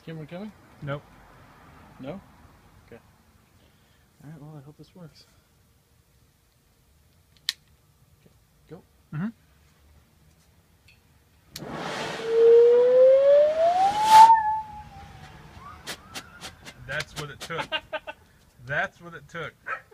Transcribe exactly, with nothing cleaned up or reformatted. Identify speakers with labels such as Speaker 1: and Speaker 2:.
Speaker 1: camera coming?
Speaker 2: Nope.
Speaker 1: No? Okay. Alright, well, I hope this works. Okay, go.
Speaker 2: Mm-hmm. That's what it took. That's what it took.